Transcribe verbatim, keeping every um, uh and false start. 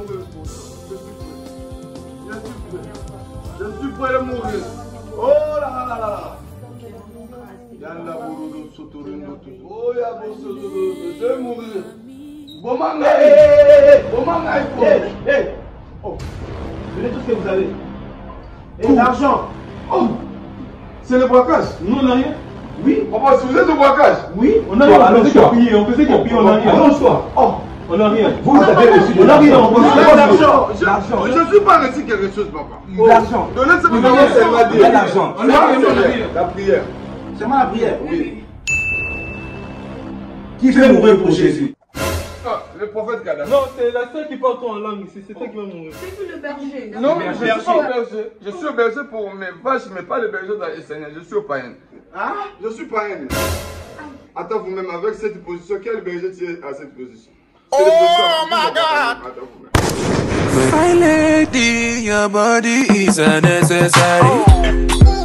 mourir. Je suis prêt. Je suis prêt de mourir. Oh là là là là. Yalla bourou sotorino tout. Oh ya bourou je vais mourir. Bon manga. Bon manga. Eh eh. Oh. Donnez tout ce que vous avez. Et l'argent. Oh. C'est le braquage. Nous on n'a rien. Oui. On va vous êtes au braquage. Oui. On a rien. On faisait qu'il a pillé. On faisait qu'il a pillé. On a rien. Allonge-toi. Oh. On n'a rien. Vous avez reçu de l'argent. L'argent. Je ne suis pas reçu quelque chose, papa. L'argent. Donnez ce que vous avez. L'argent. La prière. C'est moi la prière. Oui. Qui fait mourir pour Jésus? Ah, le prophète Kadhafi. Non, c'est la seule qui parle en langue ici. C'est toi qui va mourir. C'est vous le berger. Non, je ne suis pas au berger. Je suis au berger pour mes vaches, mais pas le berger dans les Seigneurs. Je suis au païen. Ah? Je suis païen. Attends, vous-même, avec cette position, quel berger tient à cette position? Oh my God! My lady, your body is unnecessary.